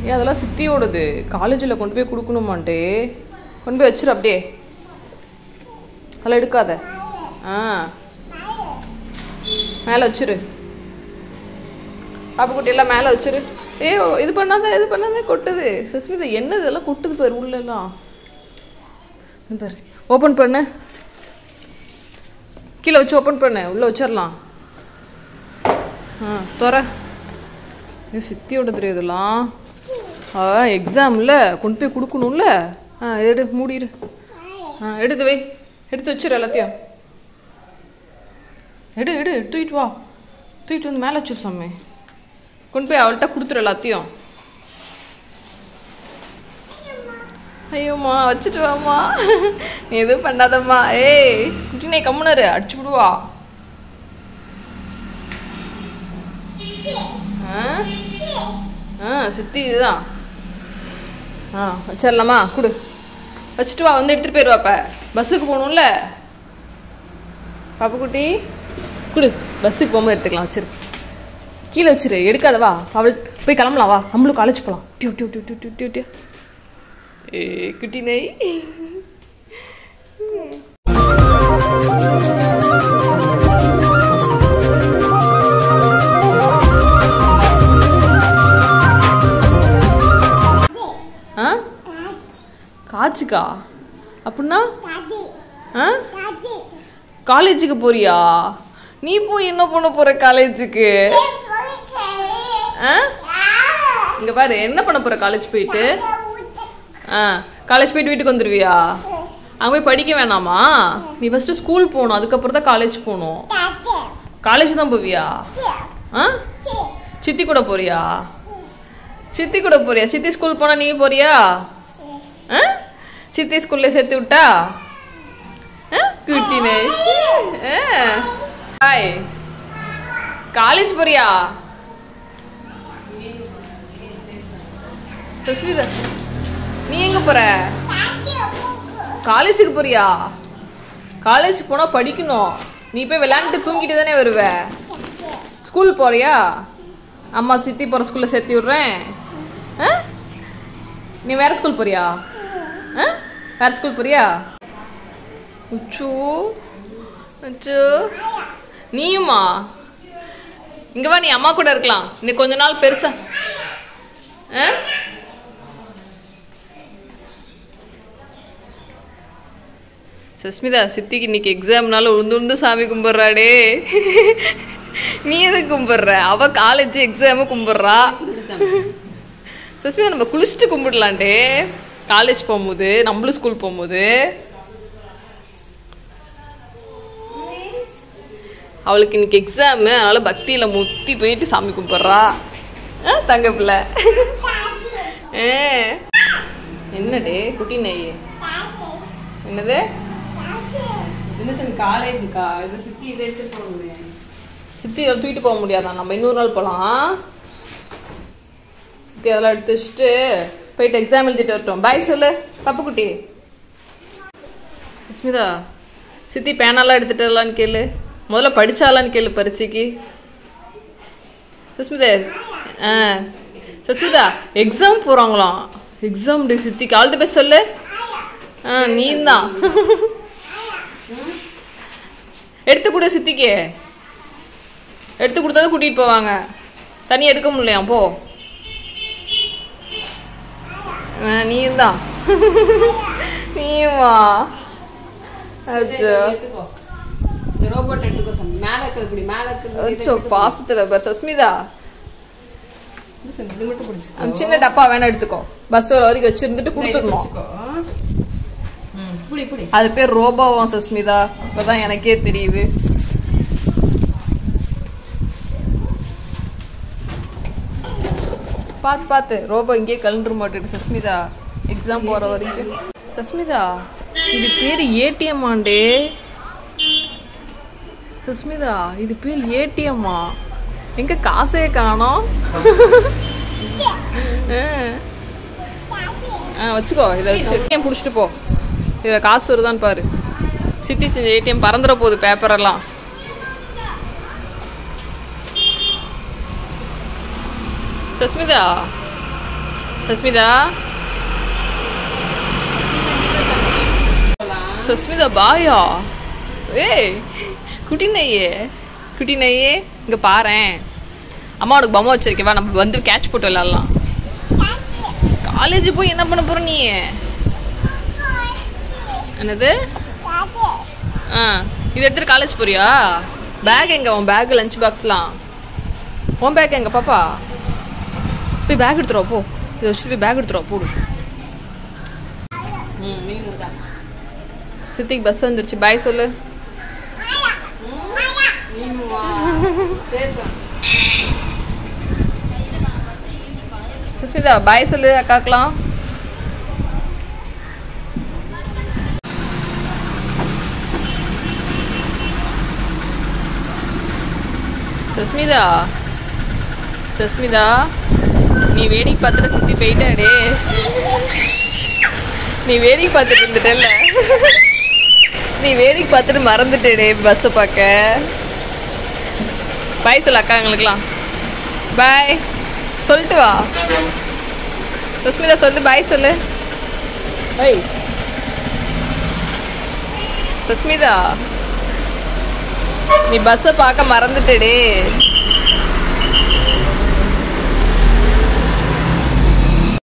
ஏன் அதெல்லாம் சித்தியோடது காலேஜில் கொண்டு போய் கொடுக்கணுமான்ட்டே கொண்டு போய் வச்சிரு அப்படியே அதெல்லாம் எடுக்காத மேலே வச்சிரு பாப்புக்குட்டி எல்லாம் மேலே வச்சிரு இது பண்ணாத கொட்டுது சஸ்மிதா என்ன இதெல்லாம் கொட்டுது பாரு உள்ளெல்லாம் பாரு ஓப்பன் பண்ணு கீழே வச்சு ஓப்பன் பண்ணு உள்ளே வச்சிடலாம் தோற சித்தியோட தெரியுதுலாம் எக்ஸாமில் கொண்டு போய் கொடுக்கணும்ல எடு மூடிடு எடுத்து வை எடுத்து வச்சிரு எல்லாத்தையும் எடு தூக்கிட்டு வா தூக்கிட்டு வந்து மேலே வச்சு சாமி கொண்டு போய் அவள்கிட்ட கொடுத்துரு எல்லாத்தையும் ஐயோம்மா வச்சுட்டு வாம்மா நீ எதுவும் பண்ணாதம்மா குட்டினை கம்முனரு அடிச்சு விடுவா சித்தி இதுதான் வச்சிடலாமா கொடு வச்சுட்டு வா வந்து எடுத்துகிட்டு போயிடுவாப்ப பஸ்ஸுக்கு போகணும்ல பாப்புக்குட்டி கொடு பஸ்ஸுக்கு போகும்போது எடுத்துக்கலாம் வச்சிரு கீழே வச்சிரு எடுக்காதவா அவள் போய் கிளம்பலாம் வா நம்மளும் காலேஜ் போகலாம் டியூ டியூ டியூ டியூ டியூ டியூ குட்டி நை காய்ச்சிக்கா அப்படின்னா காலேஜுக்கு போறியா நீ போய் என்ன பண்ண போற காலேஜுக்கு இங்க பாரு என்ன பண்ண போற காலேஜ் போயிட்டு காலேஜ் போயிட்டு வீட்டுக்கு வந்துடுவியா அங்கே போய் படிக்க வேணாமா நீ ஃபஸ்ட்டு ஸ்கூல் போகணும் அதுக்கப்புறம் தான் காலேஜ் போகணும் காலேஜ் தான் போவியா சித்தி கூட போறியா சித்தி ஸ்கூல் போனால் நீ போறியா சித்தி ஸ்கூல்ல சேர்த்து விட்டா குட்டினே ஹாய் காலேஜ் போறியா சஸ்மிதா நீ எங்க போற காலேஜுக்கு போறியா காலேஜுக்கு போனா படிக்கணும் நீ போய் விளையாண்டுட்டு தூங்கிட்டு தானே வருவ ஸ்கூல் போறியா அம்மா சித்தி போற ஸ்கூல்ல சேர்த்து விடுறேன் நீ வேற ஸ்கூல் போறியா வேற ஸ்கூல் போறியா உச்சோ அச்சோ நீயுமா இங்க வா நீ அம்மா கூட இருக்கலாம் இன்னைக்கு கொஞ்ச நாள் பெருசா சஸ்மிதா சித்திக்கு இன்னைக்கு எக்ஸாம்னால உளுந்து சாமி கும்பிட்றாடே நீ எதுக்கு கும்பிட்ற அவ காலேஜ் எக்ஸாமு கும்பிட்றா சஸ்மிதா நம்ம குளிச்சுட்டு கும்பிடலாண்டே காலேஜ் போகும்போது நம்மளும் ஸ்கூல் போகும்போது அவளுக்கு இன்னைக்கு எக்ஸாமு அதனால பக்தியில் முத்தி போயிட்டு சாமி கும்பிட்றா தங்க பிள்ளை என்னடே குட்டி நெய் என்னது காலேஜுக்கா இது சித்தி இதை எடுத்துட்டு போக முடியாது சித்தி இதெல்லாம் தூக்கிட்டு போக முடியாதான் நம்ம இன்னொரு நாள் போகலாம் சித்தி அதெல்லாம் எடுத்து வச்சுட்டு போயிட்டு எக்ஸாம் எழுதிட்டு வரட்டும் பாய் சொல்லு பப்புக்குட்டி ஸ்மிதா சித்தி பேனாலாம் எடுத்துட்டு வரலான்னு கேளு முதல்ல படிச்சாலான்னு கேளு பரீட்சைக்கு சஸ்மிதா சஸ்மிதா எக்ஸாம் போகிறாங்களாம் எக்ஸாம் டே சித்திக்கு ஆல் தி பெஸ்ட் சொல்லு நீ தான் எடுத்து கொடு சித்திக்கு எடுத்து கொடுத்தா கூட்டிகிட்டு போவாங்க தனியாக எடுக்க முடியலையா போ நீ தான் நீயுமா அச்சோ ரோபோட் எடுத்துக்கோ மேலே இப்படி மேலே அச்சோ பாசத்தில் பர் சஸ்மிதா சின்ன டப்பா வேணா எடுத்துக்கோ பஸ் வர வரைக்கும் வச்சிருந்துட்டு கொடுத்துடணும் அது பேர் ரோபோவாம் சஸ்மிதா இப்பதான் எனக்கே தெரியுது பார்த்து ரோபோ இங்கேயே கலந்துரு மாட்டேது சஸ்மிதா எக்ஸாம் போற வரைக்கும் சஸ்மிதா இது பேர் ஏடிஎம் ஆண்டே சஸ்மிதா இது பேர் ஏடிஎம்மா எங்க காசே காணோம் வச்சுக்கோ இதை வச்சு ஏடிஎம் பிடிச்சிட்டு போ இதில் காசு வருதான்னு பாரு சித்தி செஞ்ச ஏடிஎம் பறந்துட போகுது பேப்பரெல்லாம் சஸ்மிதா சுஸ்மிதா சுஸ்மிதா பாயா ஏய் குட்டி நையே இங்கே பாரேன். அம்மா உனக்கு பொம்மை வச்சிருக்கேவா, நம்ம வந்து கேட்ச் போட்டு விளாட்லாம். காலேஜ் போய் என்ன பண்ண போகிற நீ? என்னது? இது எடுத்துகிட்டு காலேஜ் போறியா? பேக் எங்கே? உன் பேக் லஞ்ச் பாக்ஸ்லாம் உன் பேக் எங்கே பாப்பா? போய் பேக் எடுத்துருவா போ. இதை வச்சுட்டு போய் பேக் எடுத்துருவா போடு. சித்திக்கு பஸ் வந்துருச்சு. பாய் சொல்லு. சுஸ்மிதா பாய் சொல்லு அக்காக்கலாம். சுஸ்மிதா நீ வேடிக்கை பார்த்துட்டு சித்தி போயிட்டாடே. நீ வேடிக்கை பார்த்துட்டு இருந்துட்டல்ல, நீ வேடிக்கை பார்த்துட்டு மறந்துட்டேடே பஸ்ஸை பார்க்க. பாய் சொல்லு அக்காங்களுக்குலாம். பாய் சொல்லிட்டு வா. சுஸ்மிதா சொல்லு பாய் சொல்லு. ஐய் சுஸ்மிதா நீ பஸ்ஸை பார்க்க மறந்துட்டேடே.